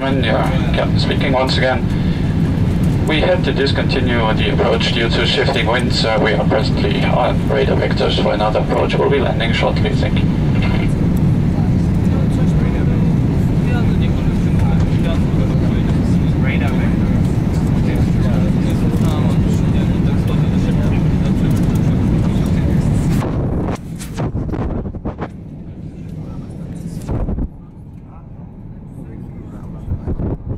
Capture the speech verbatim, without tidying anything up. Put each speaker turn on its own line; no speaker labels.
When you're Captain speaking once again, we had to discontinue the approach due to shifting winds. Uh, we are presently on radar vectors for another approach. We'll be landing shortly, thank you.
Thank you.